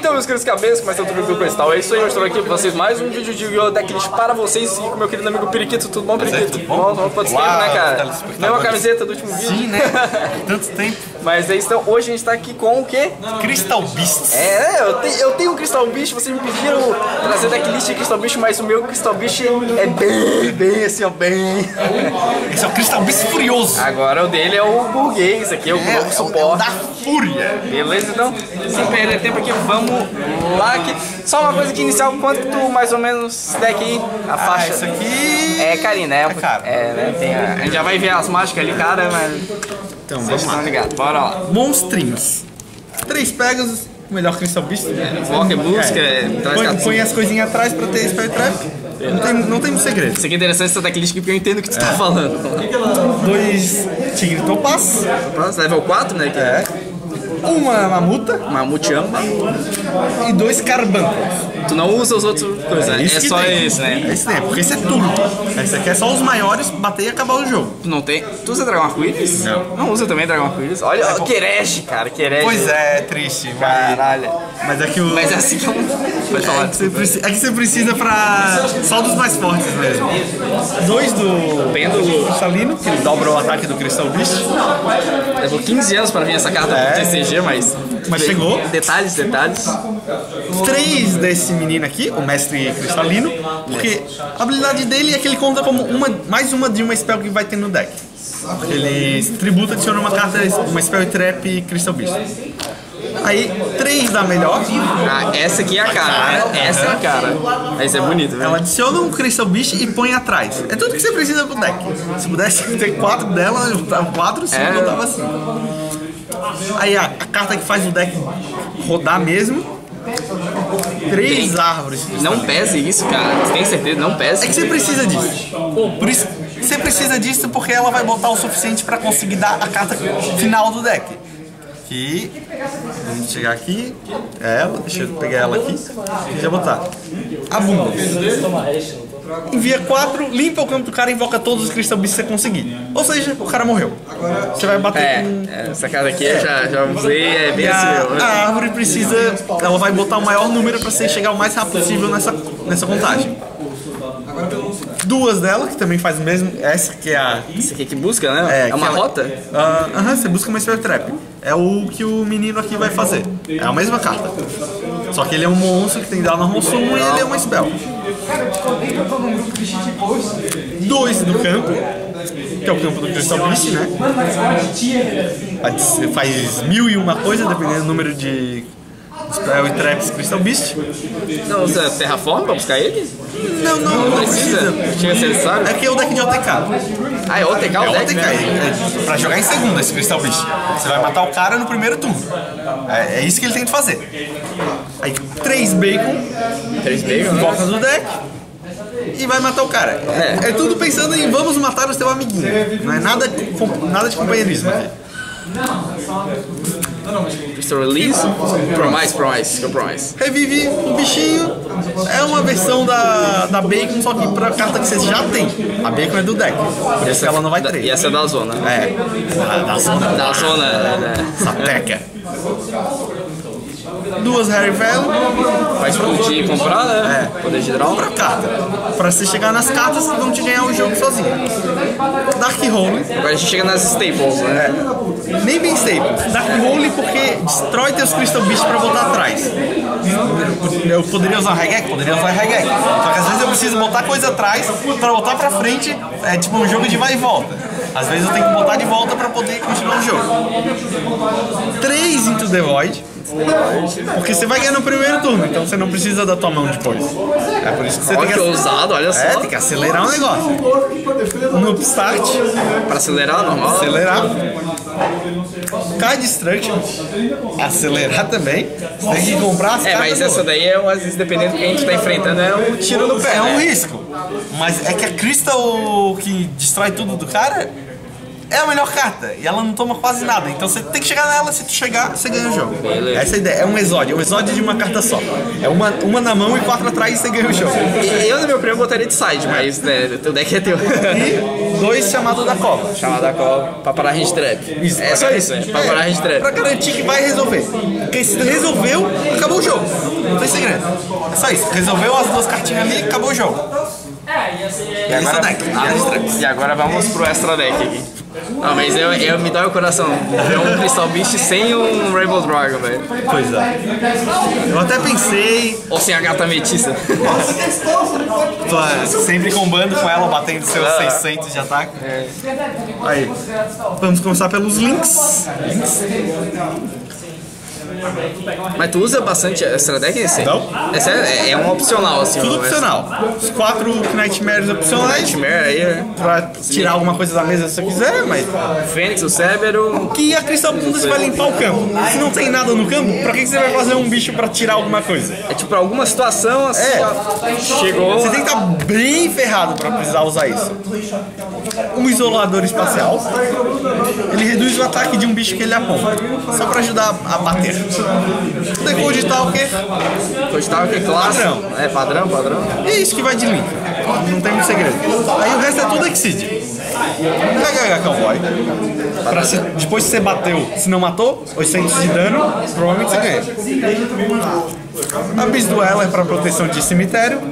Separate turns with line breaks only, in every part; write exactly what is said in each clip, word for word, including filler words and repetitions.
Então, meus queridos cabeças, começando tudo pelo Cristal. É isso aí, eu estou aqui com vocês. Mais um vídeo de Yu-Gi-Oh! Decklist para vocês e com meu querido amigo Periquito. Tudo bom, Periquito?
Tudo bom?
Bom, quanto tempo, né, cara? Mesma camiseta do último vídeo.
Sim, né? Tanto tempo.
Mas é isso, então, hoje a gente tá aqui com o quê?
Crystal Beasts.
É, eu, te, eu tenho um Crystal Beast, vocês me pediram trazer decklist de Crystal Beast, mas o meu Crystal Beast é bem, bem assim, ó, bem...
Esse é o Crystal Beast Furioso.
Agora o dele é o burguês, aqui é o
É,
novo
é o
suporte.
da Fúria.
Beleza, então, sem perder tempo aqui, vamos lá aqui. Só uma coisa aqui inicial, quanto que tu mais ou menos deck aí, a faixa?
Ah, isso aqui...
É carinho, né?
É caro.
É, né? Tem a... a gente já vai ver as mágicas ali, cara, mas...
Então,
Vocês
vamos lá.
estão ligados, bora lá.
Monstrinhos. Três Pegasus, o melhor Crystal Beast.
Foca, busca,
É.
traz
Põe,
cartas.
põe as coisinhas atrás pra ter Spell Trap. Não tem, não tem segredo.
Isso aqui é interessante, essa decklist porque eu entendo o que tu tá falando.
Dois Tigre Topaz.
Level quatro, né? Que
É. Uma Mamuta
Mamute Amba.
e dois Carbancos.
Tu não usa os outros coisas, né?
isso
É
que
só
tem.
esse, né?
É esse né? Porque esse é tudo. Esse aqui é só os maiores, bater e acabar o jogo.
Tu não tem. Tu usa Dragon Arco-Íris?
Não.
Não usa também Dragon Arco-Íris? Olha, ó, Keresh, cara, Keresh.
Pois é, triste.
Caralho.
Mas é que o.
Mas é assim que eu. Pode falar.
É que, você precisa, é que você precisa pra. Só dos mais fortes mesmo. Dois do
Pêndulo.
Cristalino, que ele dobra o ataque do Crystal Beast.
Levou quinze anos pra vir essa carta
É.
do T C G, mas.
Mas chegou.
Detalhes, detalhes.
Três desse menino aqui, o Mestre Cristalino, porque a habilidade dele é que ele conta como uma, mais uma de uma spell que vai ter no deck. Ele tributa, adiciona uma carta, uma Spell Trap Crystal Beast. Aí, três da melhor.
Ah, essa aqui é a cara, né? Essa é a cara. Essa é bonita, velho.
Ela adiciona um Crystal Beast e põe atrás. É tudo que você precisa pro deck. Se pudesse ter quatro dela, eu botava quatro, cinco,
É.
eu botava assim. Aí a, a carta que faz o deck rodar mesmo. Três árvores.
Não pesa isso, cara. Você tem certeza? Não pesa.
É que você precisa disso. Por isso, você precisa disso porque ela vai botar o suficiente pra conseguir dar a carta final do deck. Que vamos chegar aqui, é ela, deixa eu pegar ela aqui e já botar. Abundance. Envia quatro, limpa o campo do cara e invoca todos os Crystal Beasts que você conseguir. Ou seja, o cara morreu. Você vai bater
É,
com.
é, essa carta aqui eu já, já usei, é bem
E
assim,
a,
meu.
a árvore precisa. Ela vai botar o maior número pra você chegar o mais rápido possível nessa, nessa contagem. Duas dela, que também faz o mesmo. Essa que é a.
Esse aqui que busca, né? É,
que
uma
ela-
rota?
Ah, Aham, você busca uma Spell Trap. É o que o menino aqui vai fazer. É a mesma carta. Só que ele é um monstro que tem dano normal summon e ele é uma spell. Dois no campo, que é o campo do Crystal Beast, né? Faz mil e uma coisa, dependendo do número de spell e traps Crystal Beast.
Não usa Terraform pra buscar ele?
Não, não, não
Precisa?
precisa.
Chega a ser necessário?
É que é o deck de O T K.
Ah, é O T K
É
o
o
deck,
O T K,
né?
é pra jogar em segundo esse Crystal Beast. Você vai matar o cara no primeiro turno. É, é isso que ele tem que fazer. Aí, três bacon,
Três bacon, né?
volta do deck e vai matar o cara. É, é tudo pensando em vamos matar o seu amiguinho. Não é nada, com- nada de companheirismo aqui.
Crystal Release? Promise, Promise, que é o Promise.
Revive o bichinho. É uma versão da, da Bacon, só que pra carta que você já tem. A Bacon é do deck. Por isso que ela não vai
Da-
três.
E essa é da zona.
É, da, da zona.
Da zona, né?
Sapeca. Duas Harry Velo.
Vai explodir e comprar, né?
É.
Poder de draw.
Pra carta. Pra você chegar nas cartas que vão te ganhar o jogo sozinho. Dark Hole.
Agora a gente chega nas staples, né?
Nem bem staple. Dark Hole porque destrói teus Crystal Beast pra botar atrás. Eu poderia usar Regek? Poderia usar Regek. Só que às vezes eu preciso botar coisa atrás pra botar pra frente. É tipo um jogo de vai e volta. Às vezes eu tenho que botar de volta pra poder continuar o jogo. Três Into the Void. Porque você vai ganhar no primeiro turno, então você não precisa da tua mão depois. É por isso que você
Olha
tem
que
que,
ousado, olha só.
é, tem que acelerar o negócio. No start,
Pra acelerar, normal.
acelerar. Cai Destruction, acelerar também. Você tem que comprar as
É,
cartas
mas essa
boas.
daí é, às vezes, dependendo do que a gente tá enfrentando, é um tiro no pé.
É um
né?
risco. Mas é que a Crystal que destrói tudo do cara é a melhor carta e ela não toma quase nada. Então você tem que chegar nela, se tu chegar, você ganha o jogo.
Beleza.
Essa é a ideia. É um exódio, é um exódio de uma carta só. É uma, uma na mão e quatro atrás e você ganha o jogo.
E eu, no meu prêmio, botaria de side, mas né, teu deck é teu.
E dois chamados da cova.
Chamada call pra parar a hand trap.
Isso,
É só isso, é. Pra parar a hand trap.
Pra garantir que vai resolver. Porque se resolveu, acabou o jogo. Não tem segredo. É só isso. Resolveu as duas cartinhas ali, acabou o jogo.
E agora,
deck,
e agora vamos pro extra deck aqui. Não, mas eu, eu me dói o coração ver um Crystal Beast sem um Rainbow Dragon, velho.
Pois é. Eu até pensei.
Ou sem a gata metiça.
Tô é, sempre combando com ela, batendo seus
Ah.
seiscentos de ataque. Aí. Vamos começar pelos links. Links.
Mas tu usa bastante extra deck nesse?
Não.
Essa é, é um opcional, assim.
Tudo
um
opcional. Os quatro Nightmares opcionais.
Nightmare aí, né?
Pra tirar alguma coisa da mesa se você quiser, mas.
Fênix, o Cérebro.
Que a Crystal Bunda vai limpar o campo. Se não tem nada no campo, pra que você vai fazer um bicho pra tirar alguma coisa?
É tipo, pra alguma situação, assim,
É.
ó, chegou.
Você tem que estar bem ferrado pra precisar usar isso. Um isolador espacial. Ele reduz o ataque de um bicho que ele aponta. Só pra ajudar a bater. Decode Talker.
Cogital que é clássico.
Padrão.
É, padrão, padrão.
E é isso que vai de link. Não tem muito segredo. Aí o resto é tudo Exceed. H H Cowboy. Pra se, depois que você bateu, se não matou, oitocentos de dano, provavelmente você ganha. Abyss Dweller pra proteção de cemitério.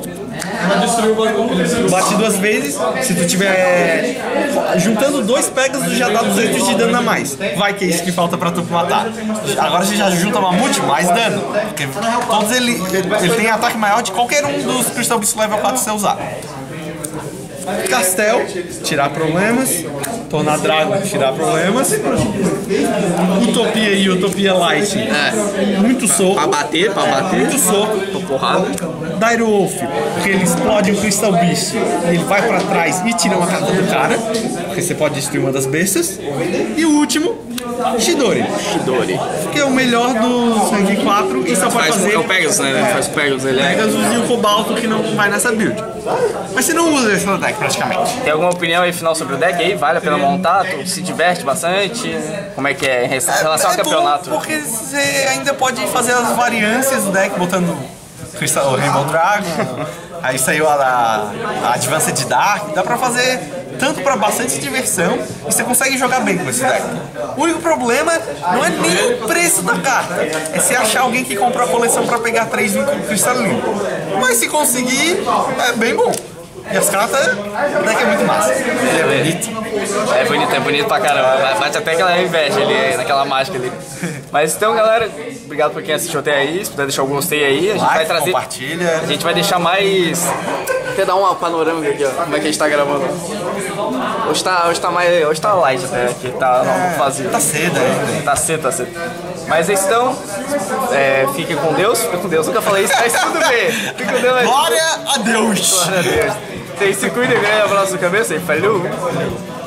Bate duas vezes. Se tu tiver juntando dois Pegasus, já dá duzentos de dano a mais. Vai que é isso que falta pra tu matar. Agora você já junta Mamute, mais dano. Porque todos ele, ele, ele tem ataque maior de qualquer um dos Crystal Beast Level quatro que você usar. Castel, tirar problemas. Tornadrago, tirar problemas. Utopia e Utopia Light.
É.
Muito soco.
Pra bater, pra bater.
Muito soco.
Tô porrada.
Dire Wolf, porque ele explode o Crystal Beast, ele vai pra trás e tira uma carta do cara, porque você pode destruir uma das bestas. E o último, Chidori,
Chidori.
que é o melhor do Sangue quatro e só pode
Faz
fazer
é o Pegasus, né? Ele faz o Pegasus, ele é.
Pegasus e o Cobalto, que não vai nessa build. Mas você não usa esse deck praticamente.
Tem alguma opinião aí final sobre o deck aí? Vale a pena montar? Tu se diverte bastante? Como é que é em relação ao
É bom
campeonato?
porque você ainda pode fazer as variâncias do deck, botando Crystal, Rainbow Dragon, aí saiu a, a Advanced Dark, dá pra fazer tanto pra bastante diversão e você consegue jogar bem com esse deck. O único problema não é nem o preço da carta, é se achar alguém que comprou a coleção pra pegar três no cristalino. Mas se conseguir, é bem bom. E as cartas, o deck é muito massa. Ele é bonito.
É bonito, é bonito pra caramba. Bate até aquela inveja ali, naquela mágica ali. Mas então, galera, obrigado por quem assistiu até aí. Se puder deixar o gostei aí, a gente
Like,
vai trazer.
compartilha.
A gente vai deixar mais. Quer dar uma panorâmica aqui, ó. Como é que a gente tá gravando? Hoje tá, hoje tá mais. Hoje tá light até aqui, tá não, vazio.
Tá cedo ainda.
Tá cedo, tá cedo. Mas então, é, fiquem com Deus, fiquem com Deus. Nunca falei isso, mas tudo bem. Fiquem com Deus.
Glória a Deus!
Glória a Deus. Vocês se cuidem, grande abraço no cabeça e falou!